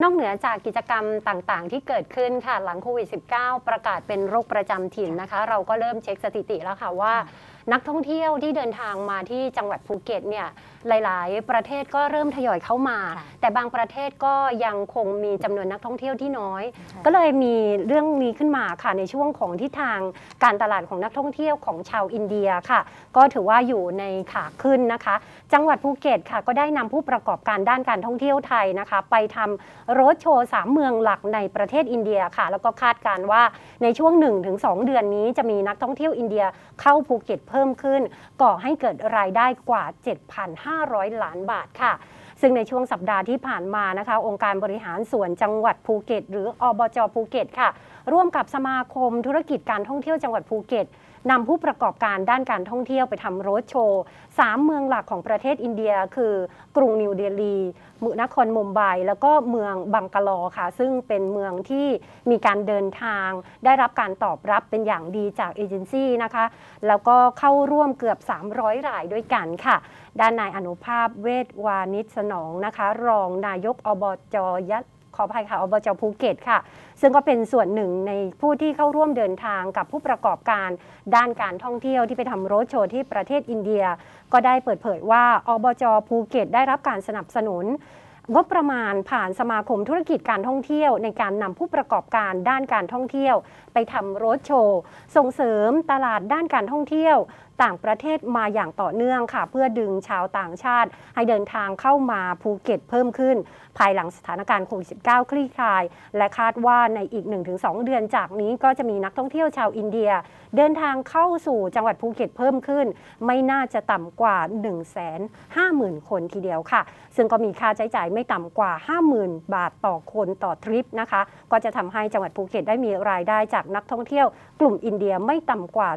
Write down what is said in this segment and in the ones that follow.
นอกเหนือจากกิจกรรมต่างๆที่เกิดขึ้นค่ะหลังโควิด -19 ประกาศเป็นโรคประจำถิ่นนะคะเราก็เริ่มเช็คสถิติแล้วค่ะว่านักท่องเที่ยวที่เดินทางมาที่จังหวัดภูเก็ตเนี่ยหลายๆประเทศก็เริ่มทยอยเข้ามาแต่บางประเทศก็ยังคงมีจำนวนนักท่องเที่ยวที่น้อยก็เลยมีเรื่องนี้ขึ้นมาค่ะในช่วงของทิศทางการตลาดของนักท่องเที่ยวของชาวอินเดียค่ะก็ถือว่าอยู่ในขาขึ้นนะคะจังหวัดภูเก็ตค่ะก็ได้นำผู้ประกอบการด้านการท่องเที่ยวไทยนะคะไปทำโรดโชว์3 เมืองหลักในประเทศอินเดียค่ะแล้วก็คาดการณ์ว่าในช่วง 1-2 เดือนนี้จะมีนักท่องเที่ยวอินเดียเข้าภูเก็ตเพิ่มขึ้นก่อให้เกิดรายได้กว่า 7,500 ล้านบาทค่ะซึ่งในช่วงสัปดาห์ที่ผ่านมานะคะองค์การบริหารส่วนจังหวัดภูเก็ตหรืออบจ.ภูเก็ตค่ะร่วมกับสมาคมธุรกิจการท่องเที่ยวจังหวัดภูเก็ตนำผู้ประกอบการด้านการท่องเที่ยวไปทำโรดโชว์3 เมืองหลักของประเทศอินเดียคือกรุงนิวเดลีนครมุมไบแล้วก็เมืองบังกาลอค่ะซึ่งเป็นเมืองที่มีการเดินทางได้รับการตอบรับเป็นอย่างดีจากเอเจนซี่นะคะแล้วก็เข้าร่วมเกือบ300 รายด้วยกันค่ะด้านนายอนุภาพเวชวานิชสนองนะคะรองนายกอบจ.ขออภัยค่ะอบจ.ภูเก็ตค่ะซึ่งก็เป็นส่วนหนึ่งในผู้ที่เข้าร่วมเดินทางกับผู้ประกอบการด้านการท่องเที่ยวที่ไปทำโรดโชว์ที่ประเทศอินเดียก็ได้เปิดเผยว่าอบจ.ภูเก็ตได้รับการสนับสนุนงบประมาณผ่านสมาคมธุรกิจการท่องเที่ยวในการนำผู้ประกอบการด้านการท่องเที่ยวไปทำโรดโชว์ส่งเสริมตลาดด้านการท่องเที่ยวต่างประเทศมาอย่างต่อเนื่องค่ะเพื่อดึงชาวต่างชาติให้เดินทางเข้ามาภูเก็ตเพิ่มขึ้นภายหลังสถานการณ์โควิด -19 คลี่คลายและคาดว่าในอีก 1-2 เดือนจากนี้ก็จะมีนักท่องเที่ยวชาวอินเดียเดินทางเข้าสู่จังหวัดภูเก็ตเพิ่มขึ้นไม่น่าจะต่ำกว่า 150,000 คนทีเดียวค่ะซึ่งก็มีค่าใช้จ่ายไม่ต่ำกว่า 50,000 บาทต่อคนต่อทริปนะคะก็จะทำให้จังหวัดภูเก็ตได้มีรายได้จากนักท่องเที่ยวกลุ่มอินเดียไม่ต่ำกว่า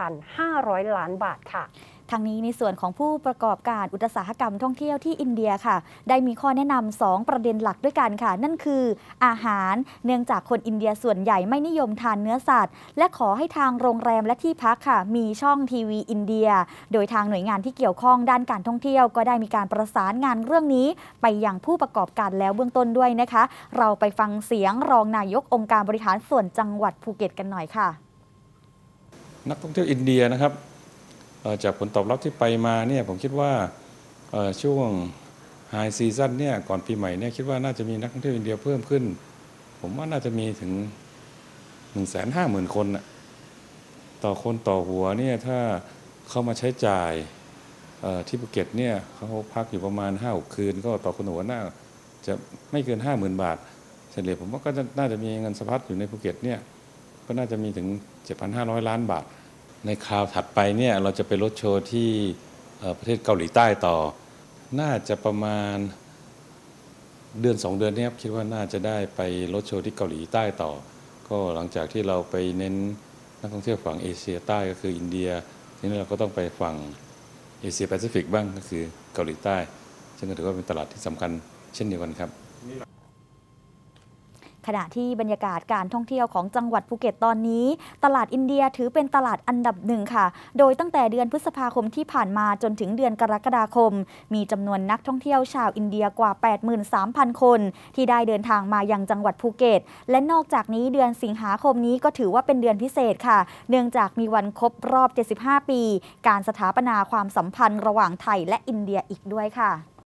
7,500 ล้านบาทค่ะทางนี้ในส่วนของผู้ประกอบการอุตสาหกรรมท่องเที่ยวที่อินเดียค่ะได้มีข้อแนะนำ2 ประเด็นหลักด้วยกันค่ะนั่นคืออาหารเนื่องจากคนอินเดียส่วนใหญ่ไม่นิยมทานเนื้อสัตว์และขอให้ทางโรงแรมและที่พักค่ะมีช่องทีวีอินเดียโดยทางหน่วยงานที่เกี่ยวข้องด้านการท่องเที่ยวก็ได้มีการประสานงานเรื่องนี้ไปยังผู้ประกอบการแล้วเบื้องต้นด้วยนะคะเราไปฟังเสียงรองนายกองค์การบริหารส่วนจังหวัดภูเก็ตกันหน่อยค่ะนักท่องเที่ยวอินเดียนะครับจากผลตอบรับที่ไปมาเนี่ยผมคิดว่าช่วงไฮซีซั่นเนี่ยก่อนปีใหม่เนี่ยคิดว่าน่าจะมีนักท่องเที่ยวอินเดียเพิ่มขึ้นผมว่าน่าจะมีถึง 150,000 คนต่อคนต่อหัวเนี่ยถ้าเข้ามาใช้จ่ายที่ภูเก็ตเนี่ยเขาพักอยู่ประมาณ 5-6 คืนก็ต่อคนหัวน่าจะไม่เกิน 50,000 บาทเฉลี่ยผมว่าก็น่าจะมีเงินสะพัดอยู่ในภูเก็ตเนี่ยก็น่าจะมีถึง 7,500 ล้านบาทในคราวถัดไปเนี่ยเราจะไปรถโชว์ที่ประเทศเกาหลีใต้ต่อน่าจะประมาณเดือน2 เดือนนี้ครับคิดว่าน่าจะได้ไปรถโชว์ที่เกาหลีใต้ต่อก็หลังจากที่เราไปเน้นนักท่องเที่ยวฝั่งเอเชียใต้ก็คืออินเดียทีนี้เราก็ต้องไปฝั่งเอเชียแปซิฟิกบ้างก็คือเกาหลีใต้ซึ่งก็ถือว่าเป็นตลาดที่สำคัญเช่นเดียวกันครับขณะที่บรรยากาศการท่องเที่ยวของจังหวัดภูเก็ตตอนนี้ตลาดอินเดียถือเป็นตลาดอันดับ1ค่ะโดยตั้งแต่เดือนพฤษภาคมที่ผ่านมาจนถึงเดือนกรกฎาคมมีจำนวนนักท่องเที่ยวชาวอินเดียกว่า 83,000 คนที่ได้เดินทางมายังจังหวัดภูเก็ตและนอกจากนี้เดือนสิงหาคมนี้ก็ถือว่าเป็นเดือนพิเศษค่ะเนื่องจากมีวันครบรอบ75 ปีการสถาปนาความสัมพันธ์ระหว่างไทยและอินเดียอีกด้วยค่ะ